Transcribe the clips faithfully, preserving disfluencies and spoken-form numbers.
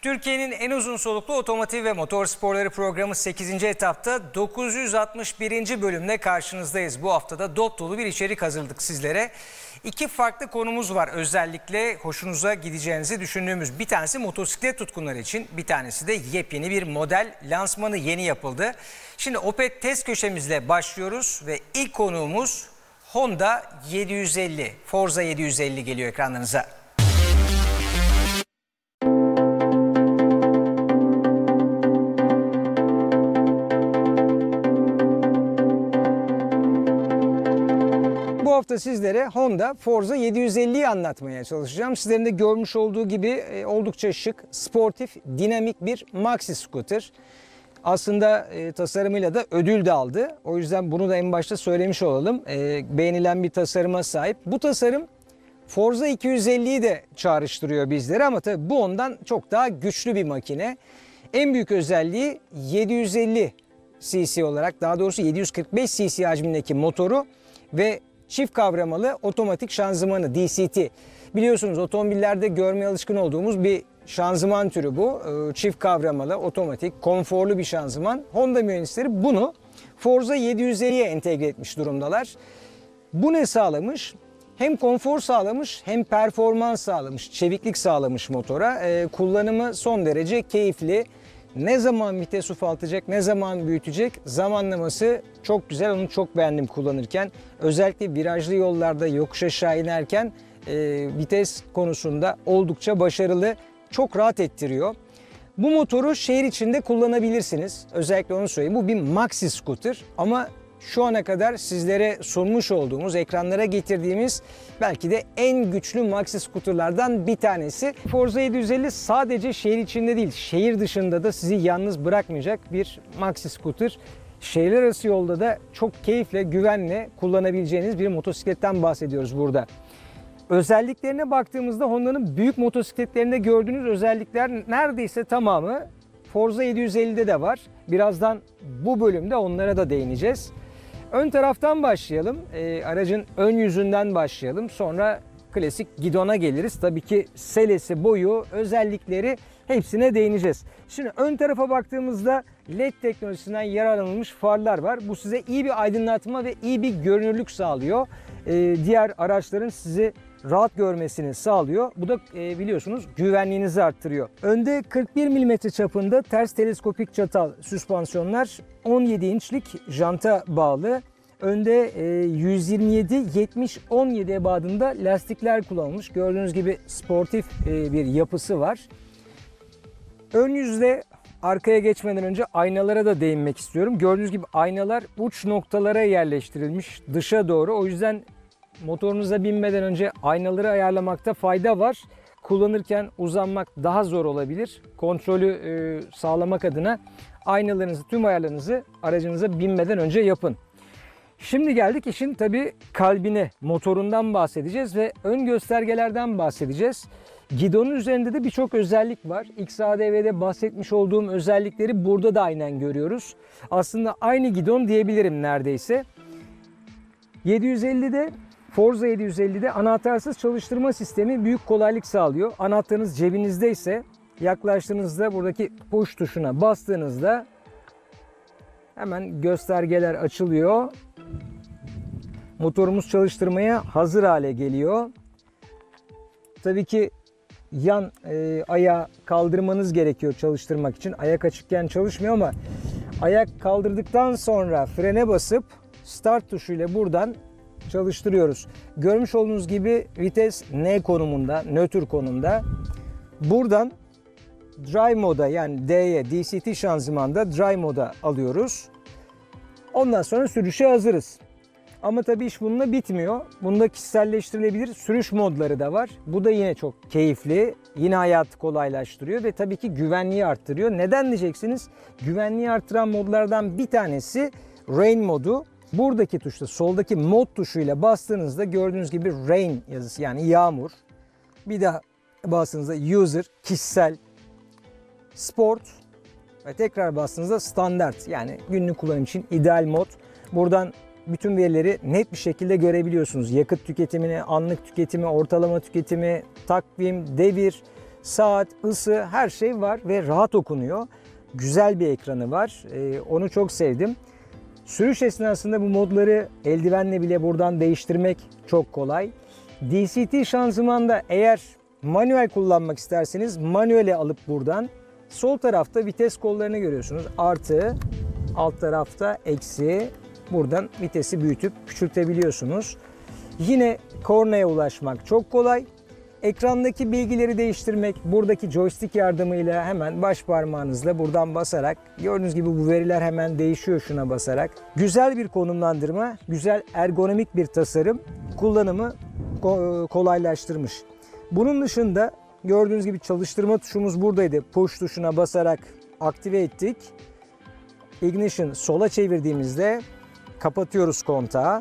Türkiye'nin en uzun soluklu otomotiv ve motor sporları programı sekizinci etapta dokuz yüz altmış birinci bölümle karşınızdayız. Bu haftada dop dolu bir içerik hazırladık sizlere. İki farklı konumuz var, özellikle hoşunuza gideceğinizi düşündüğümüz. Bir tanesi motosiklet tutkunları için, bir tanesi de yepyeni bir model, lansmanı yeni yapıldı. Şimdi Opet test köşemizle başlıyoruz ve ilk konuğumuz Honda yedi yüz elli, Forza yedi yüz elli geliyor ekranlarınıza. Bu hafta sizlere Honda Forza yedi yüz elliyi anlatmaya çalışacağım. Sizlerin de görmüş olduğu gibi oldukça şık, sportif, dinamik bir maxi scooter. Aslında e, tasarımıyla da ödül de aldı. O yüzden bunu da en başta söylemiş olalım. E, beğenilen bir tasarıma sahip. Bu tasarım Forza iki yüz elliyi de çağrıştırıyor bizlere ama tabii bu ondan çok daha güçlü bir makine. En büyük özelliği yedi yüz elli cc olarak, daha doğrusu yedi yüz kırk beş cc hacmindeki motoru ve çift kavramalı otomatik şanzımanı D C T. Biliyorsunuz otomobillerde görmeye alışkın olduğumuz bir şanzıman türü bu. Çift kavramalı, otomatik, konforlu bir şanzıman. Honda mühendisleri bunu Forza yedi yüz elliye entegre etmiş durumdalar. Bu ne sağlamış? Hem konfor sağlamış hem performans sağlamış, çeviklik sağlamış motora. Ee, kullanımı son derece keyifli. Ne zaman vites ufaltacak, ne zaman büyütecek zamanlaması çok güzel. Onu çok beğendim kullanırken. Özellikle virajlı yollarda yokuş aşağı inerken e, vites konusunda oldukça başarılı. Çok rahat ettiriyor. Bu motoru şehir içinde kullanabilirsiniz. Özellikle onu söyleyeyim. Bu bir maxi scooter ama şu ana kadar sizlere sunmuş olduğumuz, ekranlara getirdiğimiz belki de en güçlü maxi scooterlardan bir tanesi. Forza yedi yüz elli sadece şehir içinde değil, şehir dışında da sizi yalnız bırakmayacak bir maxi scooter. Şehirler arası yolda da çok keyifle, güvenle kullanabileceğiniz bir motosikletten bahsediyoruz burada. Özelliklerine baktığımızda Honda'nın büyük motosikletlerinde gördüğünüz özellikler neredeyse tamamı Forza yedi yüz ellide de var. Birazdan bu bölümde onlara da değineceğiz. Ön taraftan başlayalım. E, aracın ön yüzünden başlayalım. Sonra klasik gidona geliriz. Tabii ki selesi, boyu, özellikleri hepsine değineceğiz. Şimdi ön tarafa baktığımızda L E D teknolojisinden yararlanılmış farlar var. Bu size iyi bir aydınlatma ve iyi bir görünürlük sağlıyor. E, diğer araçların sizi rahat görmesini sağlıyor. Bu da e, biliyorsunuz güvenliğinizi arttırıyor. Önde kırk bir milimetre çapında ters teleskopik çatal süspansiyonlar, on yedi inçlik janta bağlı. Önde e, yüz yirmi yedi yetmiş on yedi ebadında lastikler kullanılmış. Gördüğünüz gibi sportif e, bir yapısı var. Ön yüzde arkaya geçmeden önce aynalara da değinmek istiyorum. Gördüğünüz gibi aynalar uç noktalara yerleştirilmiş dışa doğru. O yüzden motorunuza binmeden önce aynaları ayarlamakta fayda var. Kullanırken uzanmak daha zor olabilir. Kontrolü e, sağlamak adına aynalarınızı, tüm ayarlarınızı aracınıza binmeden önce yapın. Şimdi geldik işin tabii kalbine, motorundan bahsedeceğiz ve ön göstergelerden bahsedeceğiz. Gidonun üzerinde de birçok özellik var. X A D V'de bahsetmiş olduğum özellikleri burada da aynen görüyoruz. Aslında aynı gidon diyebilirim neredeyse. yedi yüz ellide Forza yedi yüz ellide anahtarsız çalıştırma sistemi büyük kolaylık sağlıyor. Anahtarınız cebinizde ise yaklaştığınızda buradaki push tuşuna bastığınızda hemen göstergeler açılıyor. Motorumuz çalıştırmaya hazır hale geliyor. Tabii ki yan e, ayağı kaldırmanız gerekiyor çalıştırmak için. Ayak açıkken çalışmıyor ama ayak kaldırdıktan sonra frene basıp start tuşuyla buradan çalıştırıyoruz. Görmüş olduğunuz gibi vites N konumunda, nötr konumda. Buradan Drive moda, yani D'ye, D C T şanzımanda Drive moda alıyoruz. Ondan sonra sürüşe hazırız. Ama tabii iş bununla bitmiyor. Bunda kişiselleştirilebilir sürüş modları da var. Bu da yine çok keyifli. Yine hayatı kolaylaştırıyor ve tabii ki güvenliği arttırıyor. Neden diyeceksiniz? Güvenliği arttıran modlardan bir tanesi Rain modu. Buradaki tuşta, soldaki mod tuşuyla bastığınızda gördüğünüz gibi Rain yazısı, yani yağmur. Bir daha bastığınızda User, kişisel, Sport ve tekrar bastığınızda Standart, yani günlük kullanım için ideal mod. Buradan bütün verileri net bir şekilde görebiliyorsunuz. Yakıt tüketimini, anlık tüketimi, ortalama tüketimi, takvim, devir, saat, ısı, her şey var ve rahat okunuyor. Güzel bir ekranı var. Ee, onu çok sevdim. Sürüş esnasında bu modları eldivenle bile buradan değiştirmek çok kolay. D C T şanzımanda eğer manuel kullanmak isterseniz manuele alıp buradan sol tarafta vites kollarını görüyorsunuz. Artı, alt tarafta eksi. Buradan vitesi büyütüp küçültebiliyorsunuz. Yine kornaya ulaşmak çok kolay. Ekrandaki bilgileri değiştirmek buradaki joystick yardımıyla hemen baş parmağınızla buradan basarak, gördüğünüz gibi bu veriler hemen değişiyor şuna basarak. Güzel bir konumlandırma, güzel ergonomik bir tasarım kullanımı kolaylaştırmış. Bunun dışında gördüğünüz gibi çalıştırma tuşumuz buradaydı. Push tuşuna basarak aktive ettik. Ignition sola çevirdiğimizde kapatıyoruz kontağı.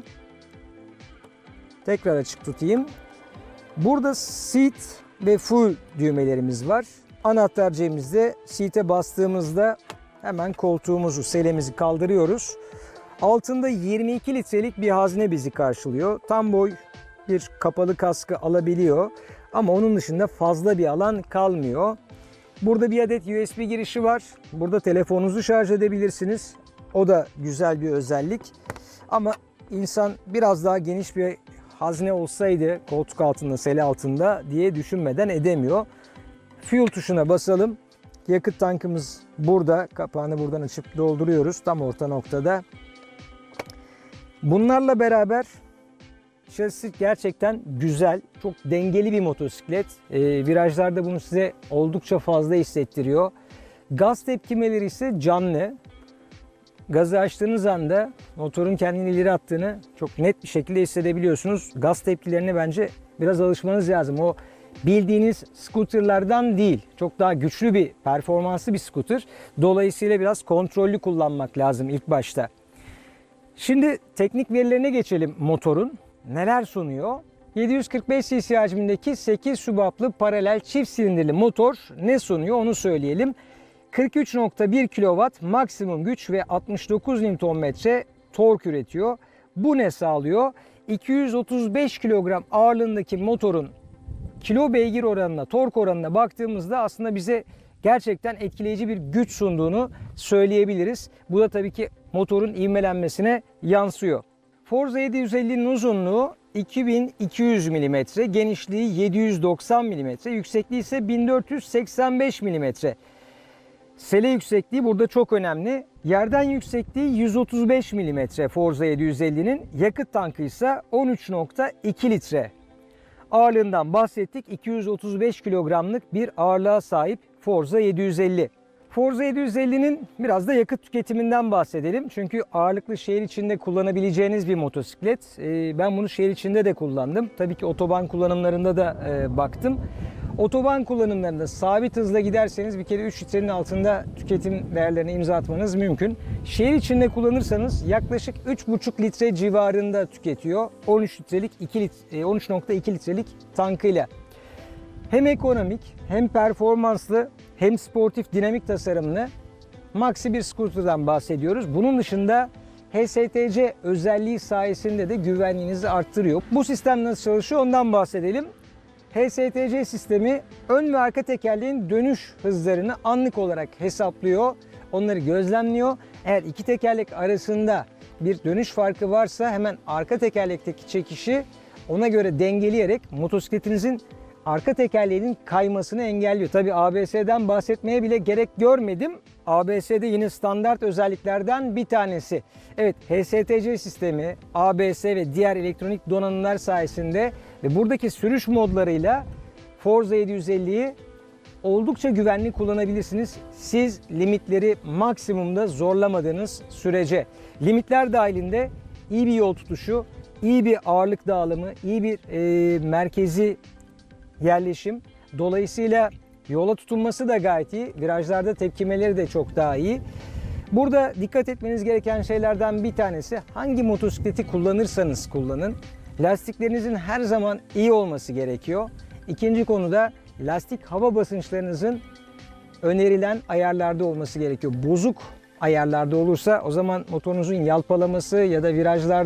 Tekrar açık tutayım. Burada seat ve full düğmelerimiz var. Anahtar cebimizde, seat'e bastığımızda hemen koltuğumuzu, selemizi kaldırıyoruz. Altında yirmi iki litrelik bir hazne bizi karşılıyor. Tam boy bir kapalı kaskı alabiliyor. Ama onun dışında fazla bir alan kalmıyor. Burada bir adet U S B girişi var. Burada telefonunuzu şarj edebilirsiniz. O da güzel bir özellik. Ama insan biraz daha geniş bir hazne olsaydı koltuk altında, sele altında diye düşünmeden edemiyor. Fuel tuşuna basalım. Yakıt tankımız burada. Kapağını buradan açıp dolduruyoruz. Tam orta noktada. Bunlarla beraber şasisi gerçekten güzel. Çok dengeli bir motosiklet. Ee, virajlarda bunu size oldukça fazla hissettiriyor. Gaz tepkimeleri ise canlı. Gazı açtığınız anda motorun kendini ileri attığını çok net bir şekilde hissedebiliyorsunuz. Gaz tepkilerine bence biraz alışmanız lazım. O bildiğiniz scooterlardan değil. Çok daha güçlü bir, performanslı bir scooter. Dolayısıyla biraz kontrollü kullanmak lazım ilk başta. Şimdi teknik verilerine geçelim motorun. Neler sunuyor? yedi yüz kırk beş cc hacmindeki sekiz sübaplı paralel çift silindirli motor ne sunuyor onu söyleyelim. kırk üç nokta bir kilowatt maksimum güç ve altmış dokuz Newton metre tork üretiyor. Bu ne sağlıyor? iki yüz otuz beş kilogram ağırlığındaki motorun kilo beygir oranına, tork oranına baktığımızda aslında bize gerçekten etkileyici bir güç sunduğunu söyleyebiliriz. Bu da tabii ki motorun ivmelenmesine yansıyor. Forza yedi yüz ellinin uzunluğu iki bin iki yüz milimetre, genişliği yedi yüz doksan milimetre, yüksekliği ise bin dört yüz seksen beş milimetre. Sele yüksekliği burada çok önemli. Yerden yüksekliği yüz otuz beş milimetre Forza yedi yüz ellinin, yakıt tankı ise on üç nokta iki litre. Ağırlığından bahsettik. iki yüz otuz beş kilogramlık bir ağırlığa sahip Forza yedi yüz elli. Forza yedi yüz ellinin biraz da yakıt tüketiminden bahsedelim. Çünkü ağırlıklı şehir içinde kullanabileceğiniz bir motosiklet. Ben bunu şehir içinde de kullandım. Tabii ki otoban kullanımlarında da baktım. Otoban kullanımlarında sabit hızla giderseniz bir kere üç litrenin altında tüketim değerlerine imza atmanız mümkün. Şehir içinde kullanırsanız yaklaşık üç buçuk litre civarında tüketiyor. on üç litrelik on üç nokta iki litrelik tankıyla. Hem ekonomik, hem performanslı, hem sportif dinamik tasarımlı maxi bir scooter'dan bahsediyoruz. Bunun dışında H S T C özelliği sayesinde de güvenliğinizi arttırıyor. Bu sistem nasıl çalışıyor ondan bahsedelim. H S T C sistemi ön ve arka tekerleğin dönüş hızlarını anlık olarak hesaplıyor. Onları gözlemliyor. Eğer iki tekerlek arasında bir dönüş farkı varsa hemen arka tekerlekteki çekişi ona göre dengeleyerek motosikletinizin arka tekerleğinin kaymasını engelliyor. Tabi A B S'den bahsetmeye bile gerek görmedim. A B S'de yine standart özelliklerden bir tanesi. Evet, H S T C sistemi, A B S ve diğer elektronik donanımlar sayesinde ve buradaki sürüş modlarıyla Forza yedi yüz elliyi oldukça güvenli kullanabilirsiniz. Siz limitleri maksimumda zorlamadığınız sürece. Limitler dahilinde iyi bir yol tutuşu, iyi bir ağırlık dağılımı, iyi bir e, merkezi yerleşim. Dolayısıyla yola tutunması da gayet iyi. Virajlarda tepkimeleri de çok daha iyi. Burada dikkat etmeniz gereken şeylerden bir tanesi, hangi motosikleti kullanırsanız kullanın, lastiklerinizin her zaman iyi olması gerekiyor. İkinci konuda lastik hava basınçlarınızın önerilen ayarlarda olması gerekiyor. Bozuk ayarlarda olursa o zaman motorunuzun yalpalaması ya da virajlarda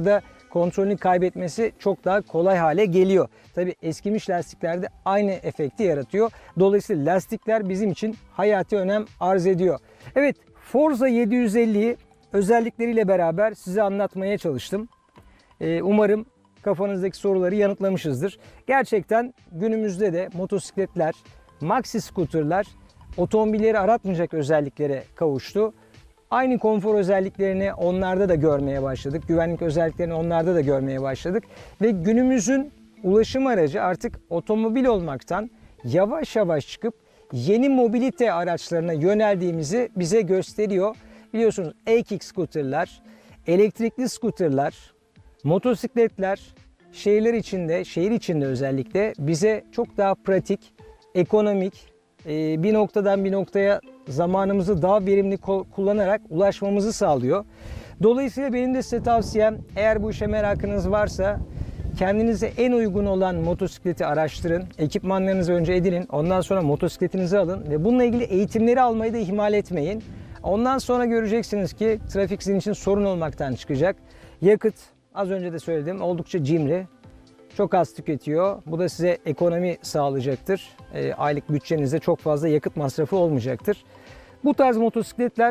kontrolünü kaybetmesi çok daha kolay hale geliyor. Tabi eskimiş lastiklerde aynı efekti yaratıyor. Dolayısıyla lastikler bizim için hayati önem arz ediyor. Evet, Forza yedi yüz elliyi özellikleriyle beraber size anlatmaya çalıştım. Ee, umarım kafanızdaki soruları yanıtlamışızdır. Gerçekten günümüzde de motosikletler, maxi scooterlar otomobilleri aratmayacak özelliklere kavuştu. Aynı konfor özelliklerini onlarda da görmeye başladık. Güvenlik özelliklerini onlarda da görmeye başladık. Ve günümüzün ulaşım aracı artık otomobil olmaktan yavaş yavaş çıkıp yeni mobilite araçlarına yöneldiğimizi bize gösteriyor. Biliyorsunuz e-kick scooterlar, elektrikli scooterlar, motosikletler şehirler içinde, şehir içinde özellikle bize çok daha pratik, ekonomik, bir noktadan bir noktaya zamanımızı daha verimli kullanarak ulaşmamızı sağlıyor. Dolayısıyla benim de size tavsiyem, eğer bu işe merakınız varsa kendinize en uygun olan motosikleti araştırın. Ekipmanlarınızı önce edinin. Ondan sonra motosikletinizi alın ve bununla ilgili eğitimleri almayı da ihmal etmeyin. Ondan sonra göreceksiniz ki trafik sizin için sorun olmaktan çıkacak. Yakıt, az önce de söyledim, oldukça cimri. Çok az tüketiyor. Bu da size ekonomi sağlayacaktır. E, aylık bütçenizde çok fazla yakıt masrafı olmayacaktır. Bu tarz motosikletler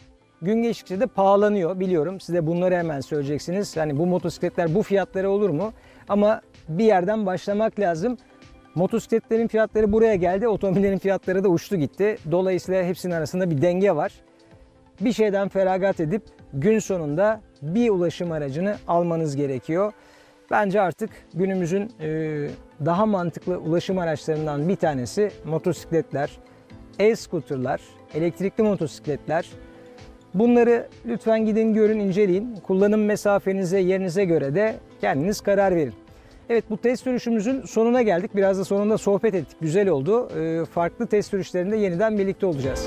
gün geçtikçe de pahalanıyor, biliyorum. Size bunları hemen söyleyeceksiniz. Yani bu motosikletler bu fiyatlara olur mu? Ama bir yerden başlamak lazım. Motosikletlerin fiyatları buraya geldi. Otomobillerin fiyatları da uçtu gitti. Dolayısıyla hepsinin arasında bir denge var. Bir şeyden feragat edip gün sonunda bir ulaşım aracını almanız gerekiyor. Bence artık günümüzün daha mantıklı ulaşım araçlarından bir tanesi motosikletler, e-scooterlar, elektrikli motosikletler. Bunları lütfen gidin, görün, inceleyin. Kullanım mesafenize, yerinize göre de kendiniz karar verin. Evet, bu test sürüşümüzün sonuna geldik. Biraz da sonunda sohbet ettik. Güzel oldu. Farklı test sürüşlerinde yeniden birlikte olacağız.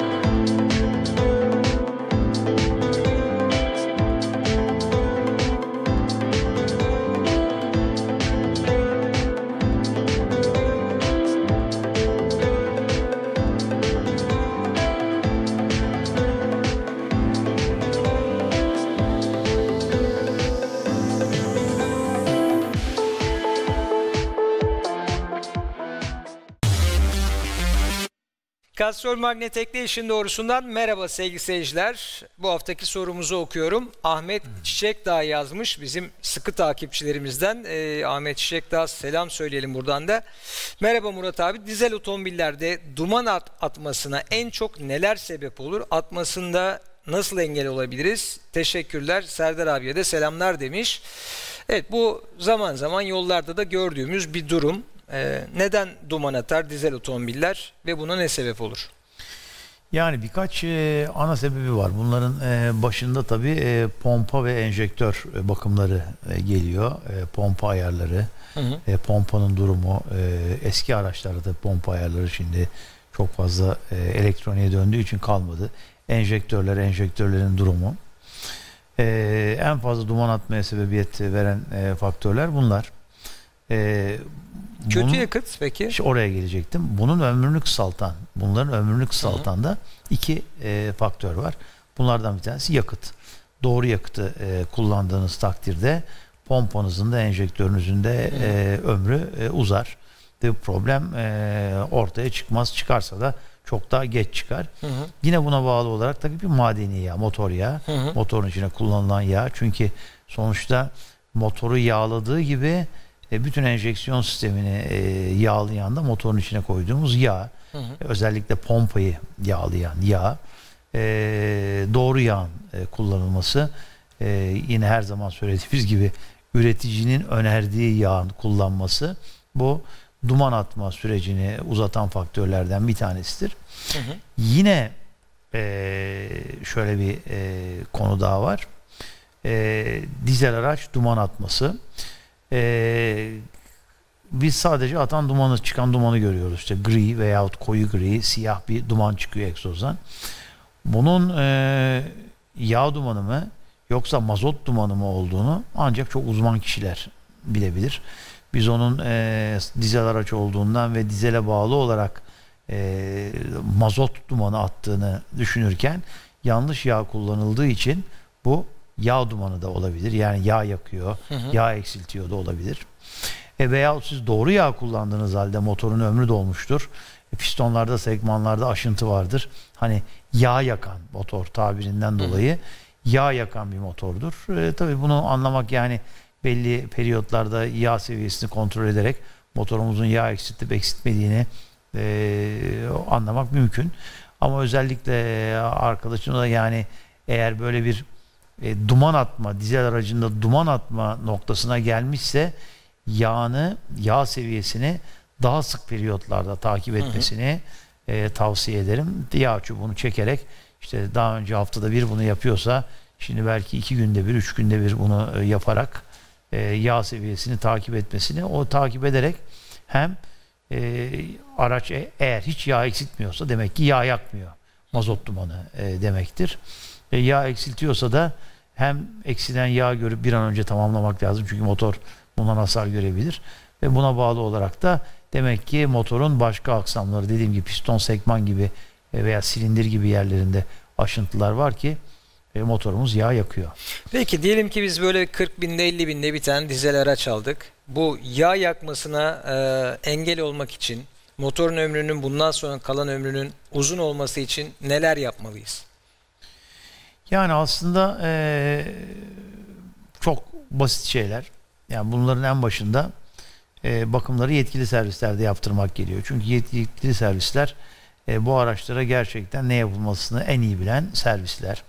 Castrol Magnetek'te işin doğrusundan merhaba sevgili seyirciler. Bu haftaki sorumuzu okuyorum. Ahmet Çiçekdağ yazmış, bizim sıkı takipçilerimizden. Ee, Ahmet Çiçekdağ, selam söyleyelim buradan da. Merhaba Murat abi, dizel otomobillerde duman at atmasına en çok neler sebep olur? Atmasında nasıl engel olabiliriz? Teşekkürler, Serdar abiye de selamlar demiş. Evet, bu zaman zaman yollarda da gördüğümüz bir durum. Ee, neden duman atar dizel otomobiller ve buna ne sebep olur? Yani birkaç e, ana sebebi var. Bunların e, başında tabii e, pompa ve enjektör e, bakımları e, geliyor. E, pompa ayarları, hı hı. E, pompanın durumu, e, eski araçlarda pompa ayarları şimdi çok fazla e, elektroniğe döndüğü için kalmadı. Enjektörler, enjektörlerin durumu. E, en fazla duman atmaya sebebiyet veren e, faktörler bunlar. E, Kötü bunun, yakıt peki? İşte oraya gelecektim. Bunun ömrünü kısaltan, bunların ömrünü kısaltan da iki e, faktör var. Bunlardan bir tanesi yakıt. Doğru yakıtı e, kullandığınız takdirde pompanızın da enjektörünüzün de e, ömrü e, uzar. Ve problem e, ortaya çıkmaz. Çıkarsa da çok daha geç çıkar. Hı hı. Yine buna bağlı olarak tabii bir madeni yağ, motor yağı. Hı hı. Motorun içine kullanılan yağ. Çünkü sonuçta motoru yağladığı gibi E, bütün enjeksiyon sistemini e, yağlayan da motorun içine koyduğumuz yağ. Hı hı. E, özellikle pompayı yağlayan yağ. E, doğru yağın e, kullanılması. E, yine her zaman söylediğimiz gibi üreticinin önerdiği yağın kullanması. Bu duman atma sürecini uzatan faktörlerden bir tanesidir. Hı hı. Yine e, şöyle bir e, konu daha var. E, dizel araç duman atması. Ee, biz sadece atan dumanı, çıkan dumanı görüyoruz. İşte gri veyahut koyu gri, siyah bir duman çıkıyor egzozdan. Bunun e, yağ dumanı mı yoksa mazot dumanı mı olduğunu ancak çok uzman kişiler bilebilir. Biz onun e, dizel araç olduğundan ve dizele bağlı olarak e, mazot dumanı attığını düşünürken yanlış yağ kullanıldığı için bu yağ dumanı da olabilir. Yani yağ yakıyor, hı hı. yağ eksiltiyor da olabilir. E veya siz doğru yağ kullandığınız halde motorun ömrü dolmuştur. E pistonlarda, segmanlarda aşıntı vardır. Hani yağ yakan motor tabirinden dolayı, hı hı. yağ yakan bir motordur. E, tabii bunu anlamak, yani belli periyotlarda yağ seviyesini kontrol ederek motorumuzun yağ eksiltip eksiltmediğini e, anlamak mümkün. Ama özellikle arkadaşım da, yani eğer böyle bir e, duman atma, dizel aracında duman atma noktasına gelmişse yağını, yağ seviyesini daha sık periyotlarda takip etmesini hı hı. E, tavsiye ederim. Yağ çubuğunu çekerek, işte daha önce haftada bir bunu yapıyorsa şimdi belki iki günde bir, üç günde bir bunu e, yaparak e, yağ seviyesini takip etmesini, o takip ederek hem e, araç e, eğer hiç yağ eksiltmiyorsa demek ki yağ yakmıyor. Mazot dumanı e, demektir. E, yağ eksiltiyorsa da hem eksilen yağ görüp bir an önce tamamlamak lazım. Çünkü motor bundan hasar görebilir. Ve buna bağlı olarak da demek ki motorun başka aksamları, dediğim gibi piston, segman gibi veya silindir gibi yerlerinde aşıntılar var ki e, motorumuz yağ yakıyor. Peki diyelim ki biz böyle kırk binde elli binde bir tane dizel araç aldık. Bu yağ yakmasına e, engel olmak için, motorun ömrünün, bundan sonra kalan ömrünün uzun olması için neler yapmalıyız? Yani aslında e, çok basit şeyler. Yani bunların en başında e, bakımları yetkili servislerde yaptırmak geliyor. Çünkü yetkili servisler e, bu araçlara gerçekten ne yapılmasını en iyi bilen servisler.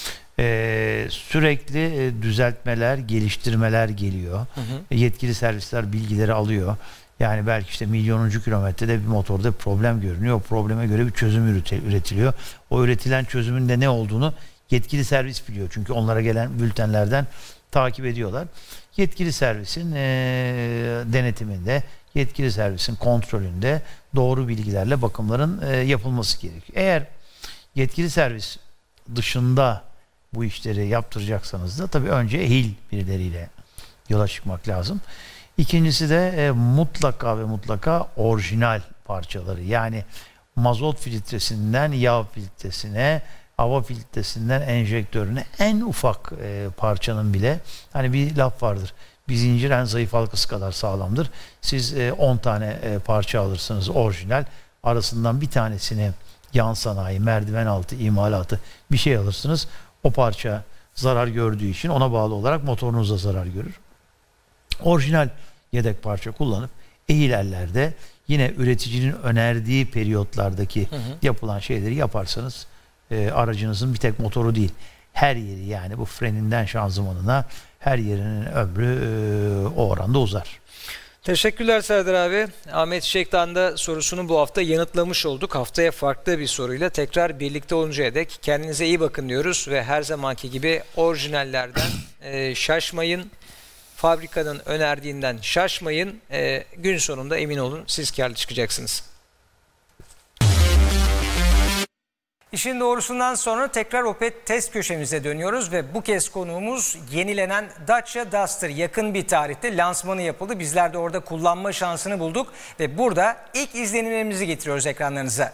E, sürekli e, düzeltmeler, geliştirmeler geliyor. Hı hı. Yetkili servisler bilgileri alıyor. Yani belki işte milyonuncu kilometrede bir motorda bir problem görünüyor. O probleme göre bir çözüm üretiliyor. O üretilen çözümün de ne olduğunu yetkili servis biliyor. Çünkü onlara gelen bültenlerden takip ediyorlar. Yetkili servisin e, denetiminde, yetkili servisin kontrolünde doğru bilgilerle bakımların e, yapılması gerekiyor. Eğer yetkili servis dışında bu işleri yaptıracaksanız da tabii önce ehil birileriyle yola çıkmak lazım. İkincisi de e, mutlaka ve mutlaka orijinal parçaları, yani mazot filtresinden yağ filtresine, hava filtresinden enjektörüne, en ufak e, parçanın bile, hani bir laf vardır, bir zincir en zayıf halkası kadar sağlamdır. Siz on e, tane e, parça alırsınız orijinal, arasından bir tanesini yan sanayi, merdiven altı, imalatı bir şey alırsınız. O parça zarar gördüğü için ona bağlı olarak motorunuz da zarar görür. Orijinal yedek parça kullanıp ehil ellerde yine üreticinin önerdiği periyotlardaki hı hı. yapılan şeyleri yaparsanız e, aracınızın bir tek motoru değil, her yeri, yani bu freninden şanzımanına her yerinin ömrü e, o oranda uzar. Teşekkürler Serdar abi. Ahmet Çiçek'ten de sorusunu bu hafta yanıtlamış olduk. Haftaya farklı bir soruyla tekrar birlikte oluncaya dek kendinize iyi bakın diyoruz ve her zamanki gibi orijinallerden e, şaşmayın. Fabrikanın önerdiğinden şaşmayın. E, gün sonunda emin olun siz kârlı çıkacaksınız. İşin doğrusundan sonra tekrar Opet test köşemize dönüyoruz ve bu kez konuğumuz yenilenen Dacia Duster. Yakın bir tarihte lansmanı yapıldı. Bizler de orada kullanma şansını bulduk ve burada ilk izlenimlerimizi getiriyoruz ekranlarınıza.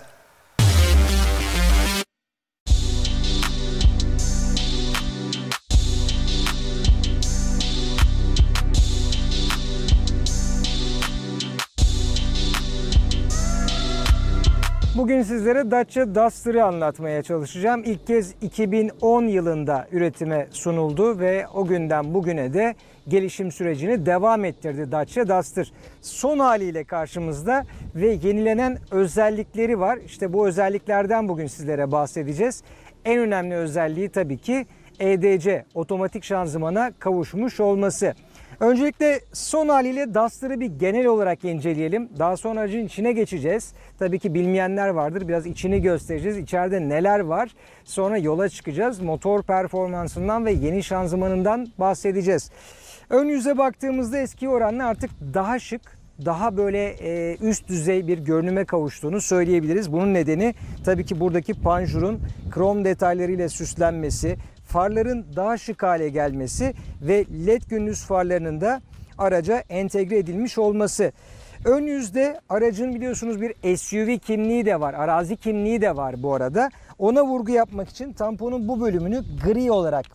Bugün sizlere Dacia Duster'ı anlatmaya çalışacağım. İlk kez iki bin on yılında üretime sunuldu ve o günden bugüne de gelişim sürecini devam ettirdi Dacia Duster. Son haliyle karşımızda ve yenilenen özellikleri var. İşte bu özelliklerden bugün sizlere bahsedeceğiz. En önemli özelliği tabii ki E D C, otomatik şanzımana kavuşmuş olması. Öncelikle son haliyle Duster'ı bir genel olarak inceleyelim. Daha sonra aracın içine geçeceğiz. Tabii ki bilmeyenler vardır. Biraz içini göstereceğiz. İçeride neler var. Sonra yola çıkacağız. Motor performansından ve yeni şanzımanından bahsedeceğiz. Ön yüze baktığımızda eski oranla artık daha şık, daha böyle üst düzey bir görünüme kavuştuğunu söyleyebiliriz. Bunun nedeni tabii ki buradaki panjurun krom detaylarıyla süslenmesi, farların daha şık hale gelmesi ve led gündüz farlarının da araca entegre edilmiş olması. Ön yüzde aracın biliyorsunuz bir S U V kimliği de var, arazi kimliği de var bu arada. Ona vurgu yapmak için tamponun bu bölümünü gri olarak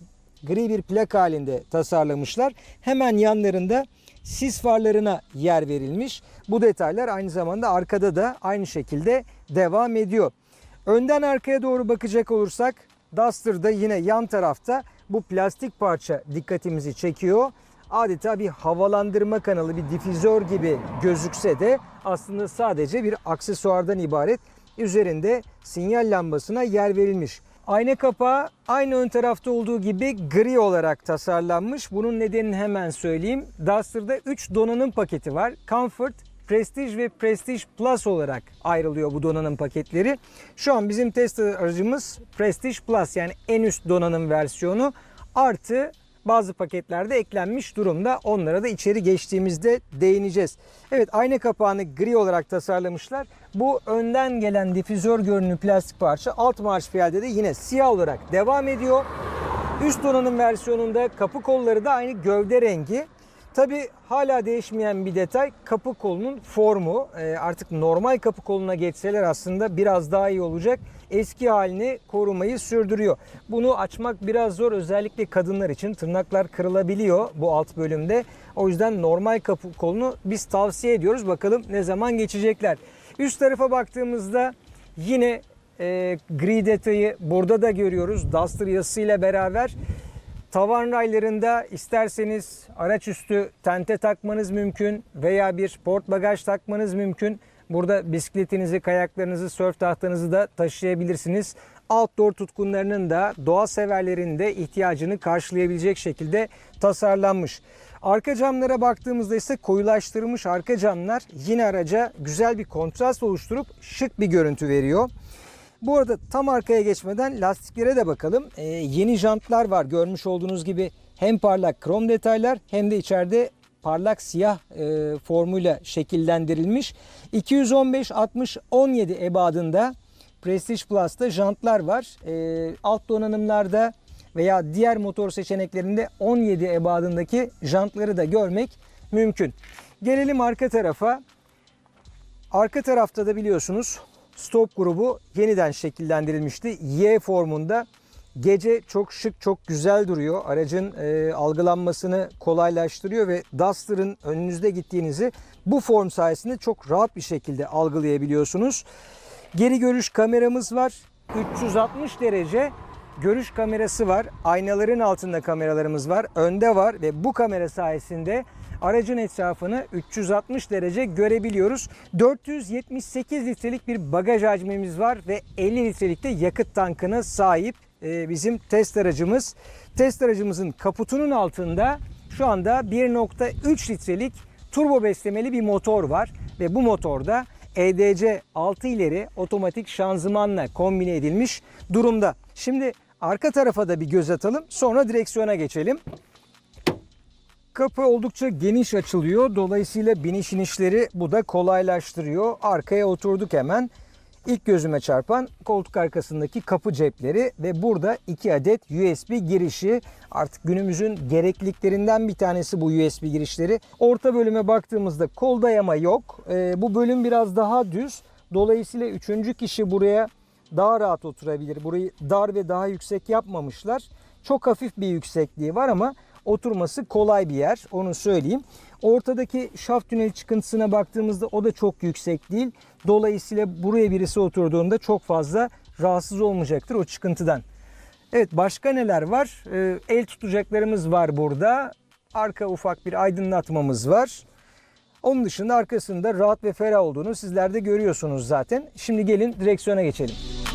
gri bir plak halinde tasarlamışlar. Hemen yanlarında sis farlarına yer verilmiş. Bu detaylar aynı zamanda arkada da aynı şekilde devam ediyor. Önden arkaya doğru bakacak olursak Duster'da yine yan tarafta bu plastik parça dikkatimizi çekiyor. Adeta bir havalandırma kanalı, bir difüzör gibi gözükse de aslında sadece bir aksesuardan ibaret. Üzerinde sinyal lambasına yer verilmiş. Ayna kapağı aynı ön tarafta olduğu gibi gri olarak tasarlanmış. Bunun nedenini hemen söyleyeyim. Duster'da üç donanım paketi var. Comfort, Prestige ve Prestige Plus olarak ayrılıyor bu donanım paketleri. Şu an bizim test aracımız Prestige Plus, yani en üst donanım versiyonu. Artı bazı paketlerde eklenmiş durumda. Onlara da içeri geçtiğimizde değineceğiz. Evet, ayna kapağını gri olarak tasarlamışlar. Bu önden gelen difüzör görünümlü plastik parça alt marş piyade de yine siyah olarak devam ediyor. Üst donanım versiyonunda kapı kolları da aynı gövde rengi. Tabi hala değişmeyen bir detay, kapı kolunun formu. Ee, artık normal kapı koluna geçseler aslında biraz daha iyi olacak. Eski halini korumayı sürdürüyor. Bunu açmak biraz zor, özellikle kadınlar için tırnaklar kırılabiliyor bu alt bölümde. O yüzden normal kapı kolunu biz tavsiye ediyoruz. Bakalım ne zaman geçecekler. Üst tarafa baktığımızda yine e, gri detayı burada da görüyoruz. Duster yazısıyla beraber. Tavan raylarında isterseniz araç üstü tente takmanız mümkün veya bir port bagaj takmanız mümkün. Burada bisikletinizi, kayaklarınızı, sörf tahtanızı da taşıyabilirsiniz. Outdoor tutkunlarının da, doğa severlerin de ihtiyacını karşılayabilecek şekilde tasarlanmış. Arka camlara baktığımızda ise koyulaştırılmış arka camlar yine araca güzel bir kontrast oluşturup şık bir görüntü veriyor. Bu arada tam arkaya geçmeden lastiklere de bakalım. Ee, yeni jantlar var. Görmüş olduğunuz gibi hem parlak krom detaylar hem de içeride parlak siyah e, formuyla şekillendirilmiş. iki yüz on beş altmış on yedi ebadında Prestige Plus'ta jantlar var. E, alt donanımlarda veya diğer motor seçeneklerinde on yedi ebadındaki jantları da görmek mümkün. Gelelim arka tarafa. Arka tarafta da biliyorsunuz stop grubu yeniden şekillendirilmişti. Y formunda. Gece çok şık, çok güzel duruyor. Aracın e, algılanmasını kolaylaştırıyor ve Duster'ın önünüzde gittiğinizi bu form sayesinde çok rahat bir şekilde algılayabiliyorsunuz. Geri görüş kameramız var. üç yüz altmış derece görüş kamerası var. Aynaların altında kameralarımız var. Önde var ve bu kamera sayesinde aracın etrafını üç yüz altmış derece görebiliyoruz. dört yüz yetmiş sekiz litrelik bir bagaj hacmimiz var ve elli litrelik de yakıt tankına sahip bizim test aracımız. Test aracımızın kaputunun altında şu anda bir nokta üç litrelik turbo beslemeli bir motor var ve bu motorda E D C altı ileri otomatik şanzımanla kombine edilmiş durumda. Şimdi arka tarafa da bir göz atalım, sonra direksiyona geçelim. Kapı oldukça geniş açılıyor. Dolayısıyla biniş inişleri bu da kolaylaştırıyor. Arkaya oturduk hemen. İlk gözüme çarpan koltuk arkasındaki kapı cepleri ve burada iki adet U S B girişi. Artık günümüzün gerekliliklerinden bir tanesi bu U S B girişleri. Orta bölüme baktığımızda kol dayama yok. Ee, bu bölüm biraz daha düz. Dolayısıyla üçüncü kişi buraya daha rahat oturabilir. Burayı dar ve daha yüksek yapmamışlar. Çok hafif bir yüksekliği var ama oturması kolay bir yer, onu söyleyeyim. Ortadaki şaft tüneli çıkıntısına baktığımızda o da çok yüksek değil. Dolayısıyla buraya birisi oturduğunda çok fazla rahatsız olmayacaktır o çıkıntıdan. Evet, başka neler var? Ee, el tutacaklarımız var burada. Arka ufak bir aydınlatmamız var. Onun dışında arkasında rahat ve ferah olduğunu sizler de görüyorsunuz zaten. Şimdi gelin direksiyona geçelim.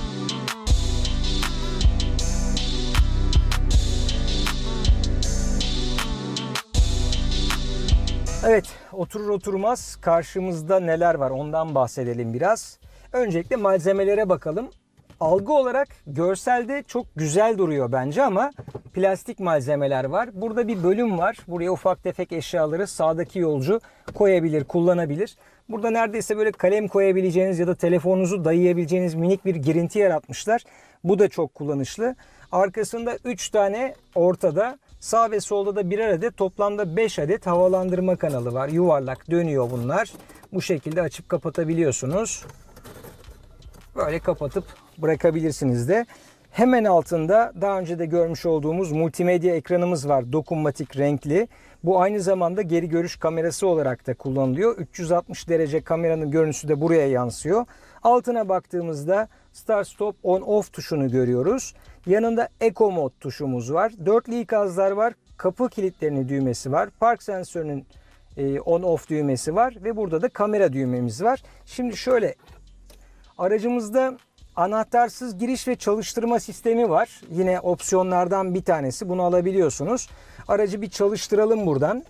Evet, oturur oturmaz karşımızda neler var ondan bahsedelim biraz. Öncelikle malzemelere bakalım. Algı olarak görselde çok güzel duruyor bence ama plastik malzemeler var. Burada bir bölüm var. Buraya ufak tefek eşyaları sağdaki yolcu koyabilir, kullanabilir. Burada neredeyse böyle kalem koyabileceğiniz ya da telefonunuzu dayayabileceğiniz minik bir girinti yaratmışlar. Bu da çok kullanışlı. Arkasında üç tane ortada, sağ ve solda da birer adet, toplamda beş adet havalandırma kanalı var. Yuvarlak dönüyor bunlar. Bu şekilde açıp kapatabiliyorsunuz. Böyle kapatıp bırakabilirsiniz de. Hemen altında daha önce de görmüş olduğumuz multimedya ekranımız var. Dokunmatik, renkli. Bu aynı zamanda geri görüş kamerası olarak da kullanılıyor. üç yüz altmış derece kameranın görüntüsü de buraya yansıyor. Altına baktığımızda Start Stop On Off tuşunu görüyoruz. Yanında Eco Mode tuşumuz var. Dörtlü ikazlar var. Kapı kilitlerinin düğmesi var. Park sensörünün On Off düğmesi var. Ve burada da kamera düğmemiz var. Şimdi şöyle, aracımızda anahtarsız giriş ve çalıştırma sistemi var. Yine opsiyonlardan bir tanesi. Bunu alabiliyorsunuz. Aracı bir çalıştıralım buradan.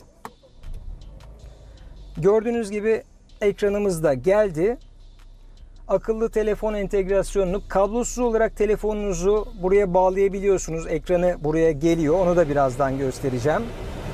Gördüğünüz gibi ekranımız da geldi. Akıllı telefon entegrasyonunu, kablosuz olarak telefonunuzu buraya bağlayabiliyorsunuz. Ekranı buraya geliyor. Onu da birazdan göstereceğim.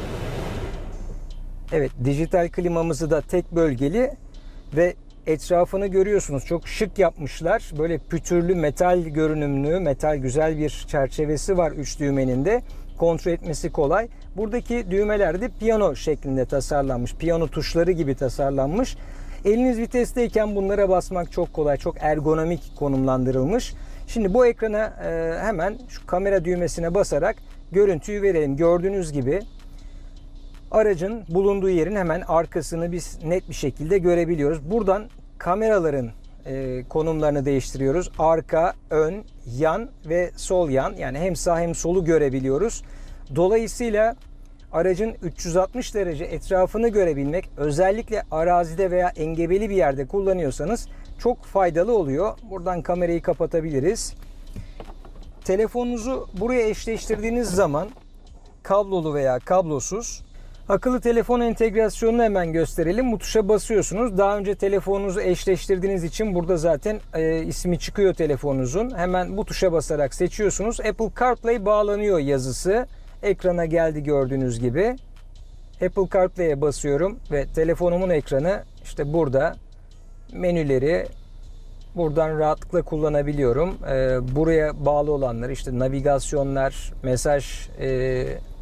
Evet, dijital klimamızı da tek bölgeli ve etrafını görüyorsunuz. Çok şık yapmışlar. Böyle pütürlü metal görünümlü, metal güzel bir çerçevesi var üç düğmenin de. Kontrol etmesi kolay. Buradaki düğmeler de piyano şeklinde tasarlanmış. Piyano tuşları gibi tasarlanmış. Eliniz vitesteyken bunlara basmak çok kolay. Çok ergonomik konumlandırılmış. Şimdi bu ekrana e, hemen şu kamera düğmesine basarak görüntüyü verelim. Gördüğünüz gibi aracın bulunduğu yerin hemen arkasını biz net bir şekilde görebiliyoruz. Buradan kameraların e, konumlarını değiştiriyoruz. Arka, ön, yan ve sol yan, yani hem sağ hem solu görebiliyoruz. Dolayısıyla aracın üç yüz altmış derece etrafını görebilmek, özellikle arazide veya engebeli bir yerde kullanıyorsanız çok faydalı oluyor. Buradan kamerayı kapatabiliriz. Telefonunuzu buraya eşleştirdiğiniz zaman kablolu veya kablosuz, akıllı telefon entegrasyonunu hemen gösterelim. Bu tuşa basıyorsunuz. Daha önce telefonunuzu eşleştirdiğiniz için burada zaten e, ismi çıkıyor telefonunuzun. Hemen bu tuşa basarak seçiyorsunuz. Apple CarPlay bağlanıyor yazısı ekrana geldi gördüğünüz gibi. Apple CarPlay'e basıyorum ve telefonumun ekranı işte burada. Menüleri buradan rahatlıkla kullanabiliyorum. E, buraya bağlı olanlar işte navigasyonlar, mesaj, e,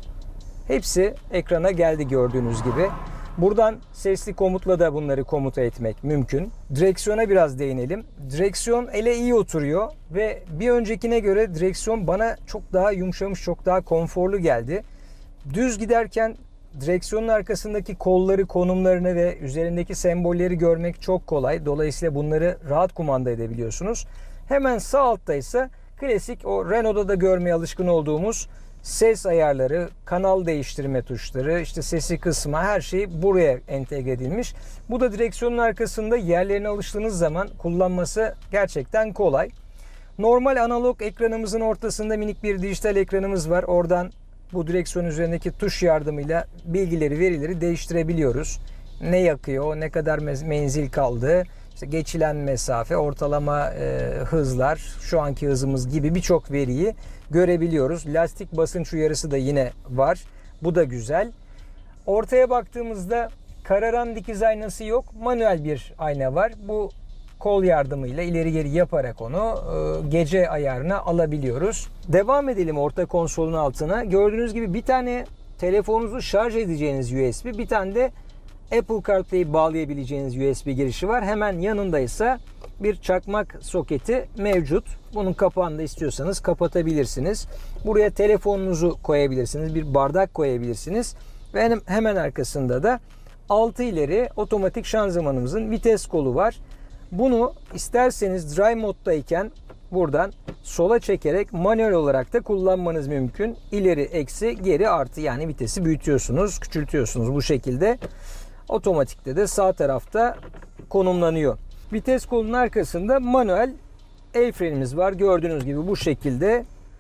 hepsi ekrana geldi gördüğünüz gibi. Buradan sesli komutla da bunları komuta etmek mümkün. Direksiyona biraz değinelim. Direksiyon ele iyi oturuyor ve bir öncekine göre direksiyon bana çok daha yumuşamış, çok daha konforlu geldi. Düz giderken direksiyonun arkasındaki kolları, konumlarını ve üzerindeki sembolleri görmek çok kolay. Dolayısıyla bunları rahat kumanda edebiliyorsunuz. Hemen sağ altta ise klasik o Renault'da da görmeye alışkın olduğumuz ses ayarları, kanal değiştirme tuşları, işte sesi kısma, her şey buraya entegre edilmiş. Bu da direksiyonun arkasında yerlerine alıştığınız zaman kullanması gerçekten kolay. Normal analog ekranımızın ortasında minik bir dijital ekranımız var. Oradan bu direksiyon üzerindeki tuş yardımıyla bilgileri, verileri değiştirebiliyoruz. Ne yakıyor, ne kadar menzil kaldı, işte geçilen mesafe, ortalama e, hızlar, şu anki hızımız gibi birçok veriyi görebiliyoruz. Lastik basınç uyarısı da yine var. Bu da güzel. Ortaya baktığımızda kararan dikiz aynası yok. Manuel bir ayna var. Bu kol yardımıyla ileri geri yaparak onu e, gece ayarına alabiliyoruz. Devam edelim orta konsolun altına. Gördüğünüz gibi bir tane telefonunuzu şarj edeceğiniz U S B, bir tane de Apple CarPlay'i bağlayabileceğiniz U S B girişi var. Hemen yanında ise bir çakmak soketi mevcut. Bunun kapağını da istiyorsanız kapatabilirsiniz. Buraya telefonunuzu koyabilirsiniz. Bir bardak koyabilirsiniz. Ve hemen arkasında da altı ileri otomatik şanzımanımızın vites kolu var. Bunu isterseniz Drive moddayken buradan sola çekerek manuel olarak da kullanmanız mümkün. İleri eksi, geri artı, yani vitesi büyütüyorsunuz, küçültüyorsunuz bu şekilde. Otomatikte de sağ tarafta konumlanıyor. Vites kolunun arkasında manuel el frenimiz var. Gördüğünüz gibi bu şekilde.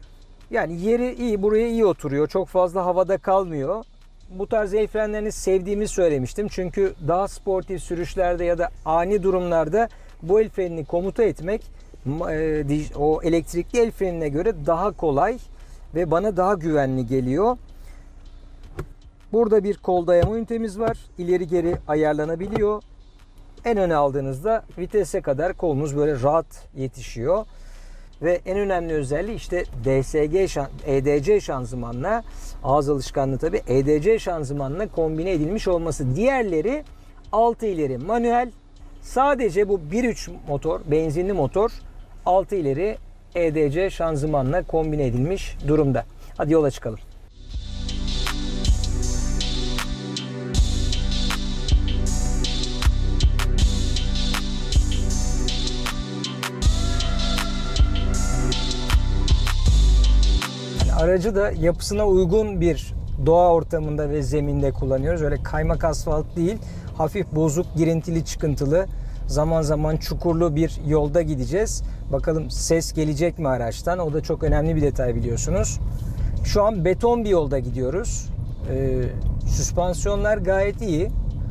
Yani yeri iyi, buraya iyi oturuyor. Çok fazla havada kalmıyor. Bu tarz el frenlerini sevdiğimi söylemiştim. Çünkü daha sportif sürüşlerde ya da ani durumlarda bu el frenini komuta etmek o elektrikli el frenine göre daha kolay ve bana daha güvenli geliyor. Burada bir kol dayama ünitemiz var. İleri geri ayarlanabiliyor. En öne aldığınızda vitese kadar kolunuz böyle rahat yetişiyor. Ve en önemli özelliği işte D S G, E D C şanzımanla, ağız alışkanlığı tabi, E D C şanzımanla kombine edilmiş olması. Diğerleri altı ileri manuel. Sadece bu bir nokta üç motor, benzinli motor, altı ileri E D C şanzımanla kombine edilmiş durumda. Hadi yola çıkalım. Aracı da yapısına uygun bir doğa ortamında ve zeminde kullanıyoruz. Öyle kaymak asfalt değil, hafif bozuk, girintili, çıkıntılı, zaman zaman çukurlu bir yolda gideceğiz. Bakalım ses gelecek mi araçtan? O da çok önemli bir detay biliyorsunuz. Şu an beton bir yolda gidiyoruz. Ee, süspansiyonlar gayet iyi.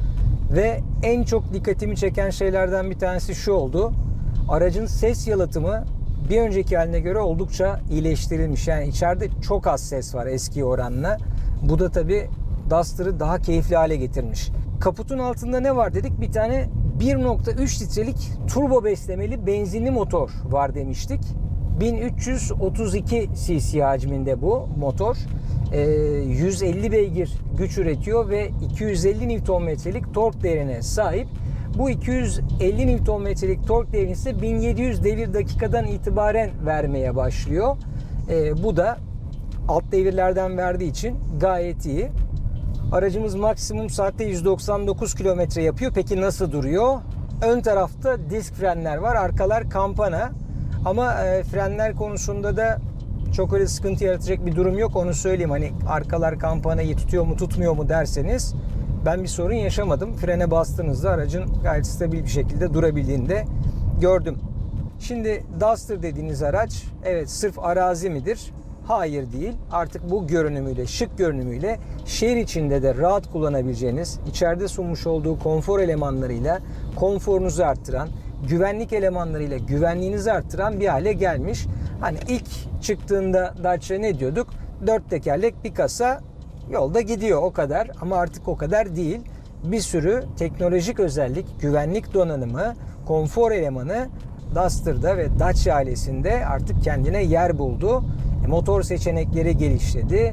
Ve en çok dikkatimi çeken şeylerden bir tanesi şu oldu. Aracın ses yalıtımı bir önceki haline göre oldukça iyileştirilmiş. Yani içeride çok az ses var eski oranla. Bu da tabii Duster'ı daha keyifli hale getirmiş. Kaputun altında ne var dedik? Bir tane bir nokta üç litrelik turbo beslemeli benzinli motor var demiştik. bin üç yüz otuz iki cc hacminde bu motor. Ee, yüz elli beygir güç üretiyor ve iki yüz elli newton metrelik tork değerine sahip. Bu iki yüz elli newton metrelik tork değerini ise bin yedi yüz devir dakikadan itibaren vermeye başlıyor. Ee, bu da alt devirlerden verdiği için gayet iyi. Aracımız maksimum saatte yüz doksan dokuz kilometre yapıyor. Peki nasıl duruyor? Ön tarafta disk frenler var. Arkalar kampana. Ama e, frenler konusunda da çok öyle sıkıntı yaratacak bir durum yok. Onu söyleyeyim. Hani arkalar kampanayı tutuyor mu tutmuyor mu derseniz ben bir sorun yaşamadım. Frene bastığınızda aracın gayet stabil bir şekilde durabildiğini de gördüm. Şimdi Duster dediğiniz araç evet sırf arazi midir? Hayır değil. Artık bu görünümüyle, şık görünümüyle şehir içinde de rahat kullanabileceğiniz, içeride sunmuş olduğu konfor elemanlarıyla konforunuzu arttıran, güvenlik elemanlarıyla güvenliğinizi arttıran bir hale gelmiş. Hani ilk çıktığında Dacia ne diyorduk? Dört tekerlek bir kasa yolda gidiyor o kadar ama artık o kadar değil. Bir sürü teknolojik özellik, güvenlik donanımı, konfor elemanı Duster'da ve Dacia ailesinde artık kendine yer buldu. Motor seçenekleri gelişti.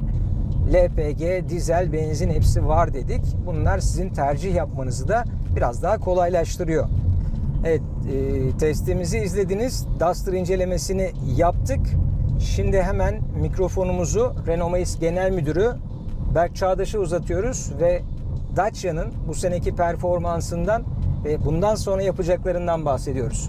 L P G, dizel, benzin hepsi var dedik. Bunlar sizin tercih yapmanızı da biraz daha kolaylaştırıyor. Evet, e, testimizi izlediniz. Duster incelemesini yaptık. Şimdi hemen mikrofonumuzu Renault Maïs Genel Müdürü Berk Çağdaş'a uzatıyoruz ve Dacia'nın bu seneki performansından ve bundan sonra yapacaklarından bahsediyoruz.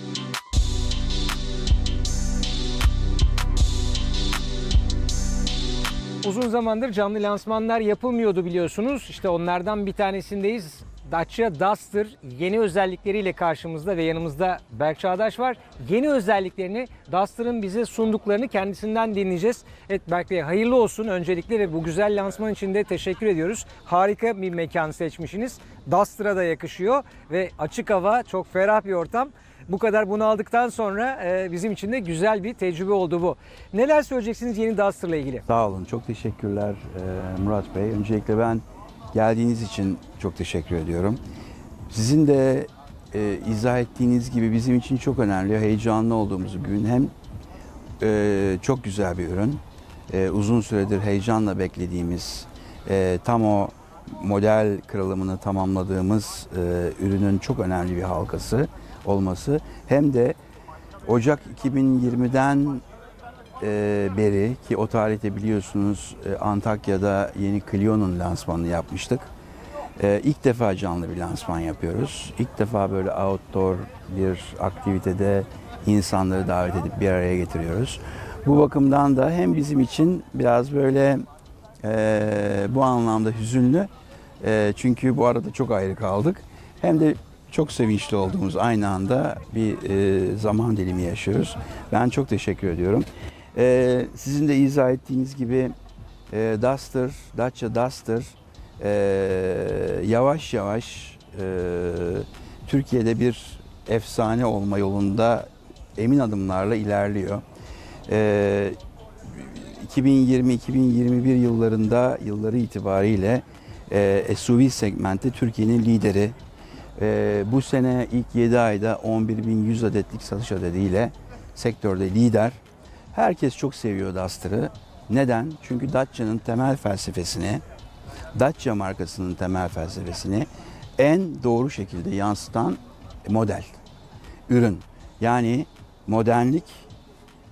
Uzun zamandır canlı lansmanlar yapılmıyordu biliyorsunuz. İşte onlardan bir tanesindeyiz. Dacia Duster yeni özellikleriyle karşımızda ve yanımızda Berk Çağdaş var. Yeni özelliklerini, Duster'ın bize sunduklarını kendisinden dinleyeceğiz. Evet Berk Bey hayırlı olsun öncelikle ve bu güzel lansman için de teşekkür ediyoruz. Harika bir mekan seçmişsiniz. Duster'a da yakışıyor ve açık hava, çok ferah bir ortam. Bu kadar bunu aldıktan sonra bizim için de güzel bir tecrübe oldu bu. Neler söyleyeceksiniz yeni Duster'la ilgili? Sağ olun, çok teşekkürler Murat Bey. Öncelikle ben geldiğiniz için çok teşekkür ediyorum. Sizin de e, izah ettiğiniz gibi bizim için çok önemli, heyecanlı olduğumuz bir gün. Hem e, çok güzel bir ürün, e, uzun süredir heyecanla beklediğimiz, e, tam o model kırılımını tamamladığımız e, ürünün çok önemli bir halkası olması. Hem de Ocak iki bin yirmiden e, beri ki o tarihte biliyorsunuz e, Antakya'da yeni Clio'nun lansmanını yapmıştık. E, ilk defa canlı bir lansman yapıyoruz. İlk defa böyle outdoor bir aktivitede insanları davet edip bir araya getiriyoruz. Bu bakımdan da hem bizim için biraz böyle e, bu anlamda hüzünlü, e, çünkü bu arada çok ayrı kaldık. Hem de çok sevinçli olduğumuz aynı anda bir e, zaman dilimi yaşıyoruz. Ben çok teşekkür ediyorum. E, sizin de izah ettiğiniz gibi e, Duster, Dacia Duster e, yavaş yavaş e, Türkiye'de bir efsane olma yolunda emin adımlarla ilerliyor. E, iki bin yirmi iki bin yirmi bir yıllarında yılları itibariyle e, S U V segmenti Türkiye'nin lideri. Ee, bu sene ilk yedi ayda on bir bin yüz adetlik satış adediyle sektörde lider. Herkes çok seviyor Duster'ı. Neden? Çünkü Dacia'nın temel felsefesini, Dacia markasının temel felsefesini en doğru şekilde yansıtan model, ürün. Yani modernlik,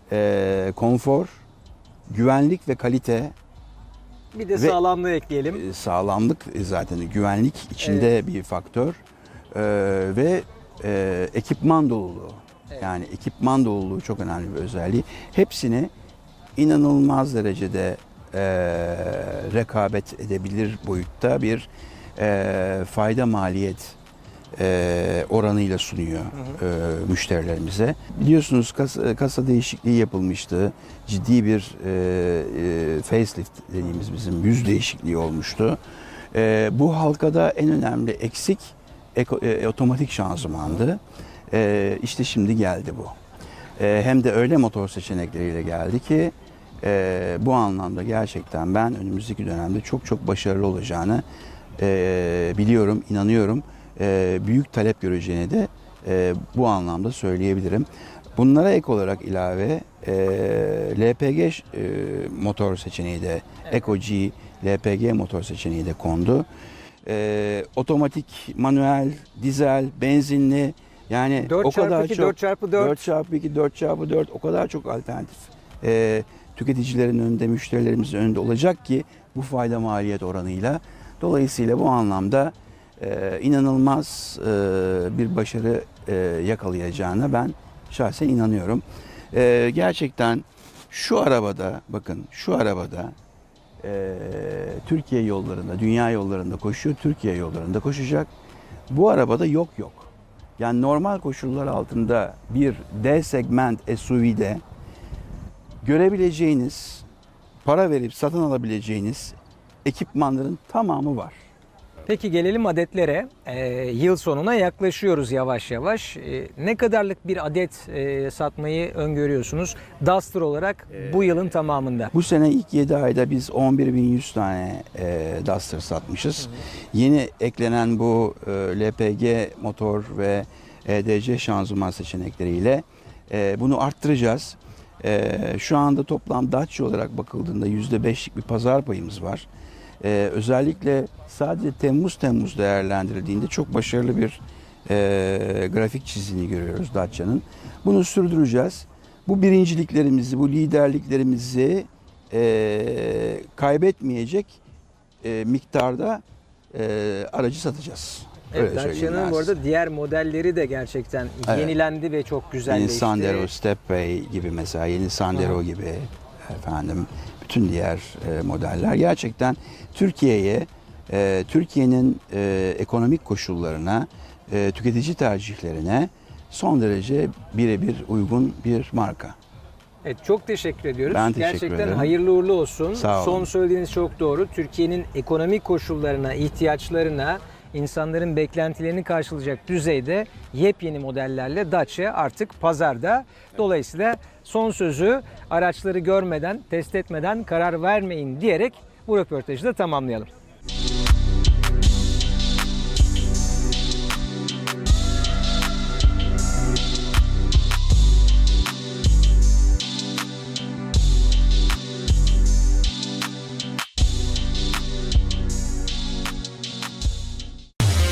e, konfor, güvenlik ve kalite, Bir de Ve- sağlamlığı ekleyelim. e, sağlamlık e, zaten güvenlik içinde bir faktör E, ve e, ekipman doluluğu. Evet. Yani ekipman doluluğu çok önemli bir özelliği. Hepsini inanılmaz derecede e, rekabet edebilir boyutta bir e, fayda maliyet e, oranıyla sunuyor e, müşterilerimize. Biliyorsunuz kasa, kasa değişikliği yapılmıştı. Ciddi bir e, e, facelift dediğimiz bizim yüz değişikliği olmuştu. E, bu halkada en önemli eksik eko- e, otomatik şanzımandı. E, işte şimdi geldi bu. E, hem de öyle motor seçenekleriyle geldi ki e, bu anlamda gerçekten ben önümüzdeki dönemde çok çok başarılı olacağını e, biliyorum, inanıyorum. E, büyük talep göreceğini de e, bu anlamda söyleyebilirim. Bunlara ek olarak ilave e, L P G e, motor seçeneği de, Eco G L P G motor seçeneği de kondu. E, otomatik, manuel, dizel, benzinli, yani dört o kadar çarpı iki, çok dört çarpı dört. dört çarpı iki, dört çarpı dört o kadar çok alternatif e, tüketicilerin önünde, müşterilerimizin önünde olacak ki bu fayda maliyet oranıyla. Dolayısıyla bu anlamda e, inanılmaz e, bir başarı e, yakalayacağına ben şahsen inanıyorum. E, gerçekten şu arabada, bakın şu arabada e, Türkiye yollarında, dünya yollarında koşuyor, Türkiye yollarında koşacak. Bu arabada yok yok. Yani normal koşullar altında bir D segment S U V'de görebileceğiniz, para verip satın alabileceğiniz ekipmanların tamamı var. Peki gelelim adetlere. Ee, yıl sonuna yaklaşıyoruz yavaş yavaş. Ee, ne kadarlık bir adet e, satmayı öngörüyorsunuz Duster olarak bu yılın tamamında? Bu sene ilk yedi ayda biz on bir bin yüz tane e, Duster satmışız. Hı hı. Yeni eklenen bu e, L P G motor ve E D C şanzıman seçenekleriyle e, bunu arttıracağız. E, şu anda toplam Dacia olarak bakıldığında yüzde beşlik bir pazar payımız var. E, özellikle sadece Temmuz Temmuz değerlendirildiğinde çok başarılı bir e, grafik çizdiğini görüyoruz Dacia'nın. Bunu sürdüreceğiz. Bu birinciliklerimizi, bu liderliklerimizi e, kaybetmeyecek e, miktarda e, aracı satacağız. Evet, Dacia'nın bu arada diğer modelleri de gerçekten Evet. yenilendi ve çok güzelleşti. Yeni Sandero, Stepway gibi mesela, yeni Sandero Aha. gibi efendim bütün diğer e, modeller gerçekten Türkiye'ye, e, Türkiye'nin e, ekonomik koşullarına, e, tüketici tercihlerine son derece birebir uygun bir marka. Evet, çok teşekkür ediyoruz. Ben teşekkür Gerçekten ederim. hayırlı uğurlu olsun. Sağ olun. Son söylediğiniz çok doğru. Türkiye'nin ekonomik koşullarına, ihtiyaçlarına, insanların beklentilerini karşılayacak düzeyde yepyeni modellerle Dacia artık pazarda. Dolayısıyla son sözü araçları görmeden, test etmeden karar vermeyin diyerek bu röportajı da tamamlayalım.